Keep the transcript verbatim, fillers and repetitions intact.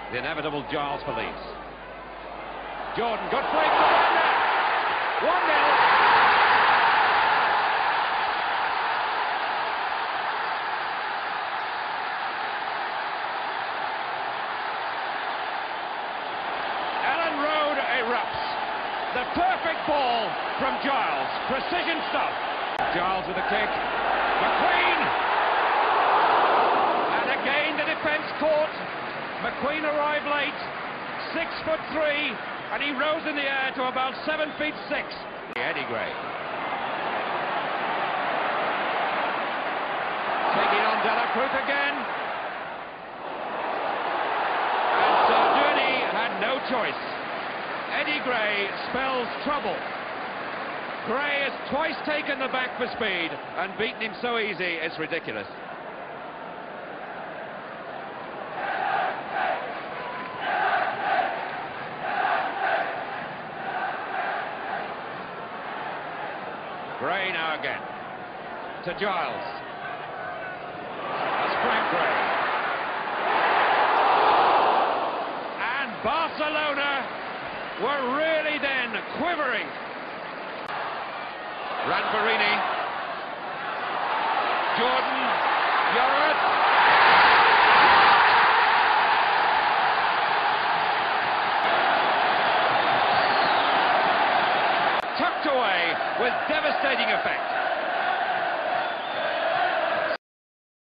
The inevitable Giles Felice. Jordan, good flick to Bender. one nil. Ellen Road erupts. The perfect ball from Giles. Precision stuff. Giles with a kick. McQueen. And again the defence caught. McQueen arrived late. Six foot three. And he rose in the air to about seven feet six. Eddie Gray. Taking on Dela Cruz again. And Sarduni had no choice. Eddie Gray spells trouble. Gray has twice taken the back for speed and beaten him so easy, it's ridiculous. Gray now again, to Giles. That's Frank Gray. And Barcelona were really then quivering. Ranverini. Jordan. Yorath. Tucked away with devastating effect.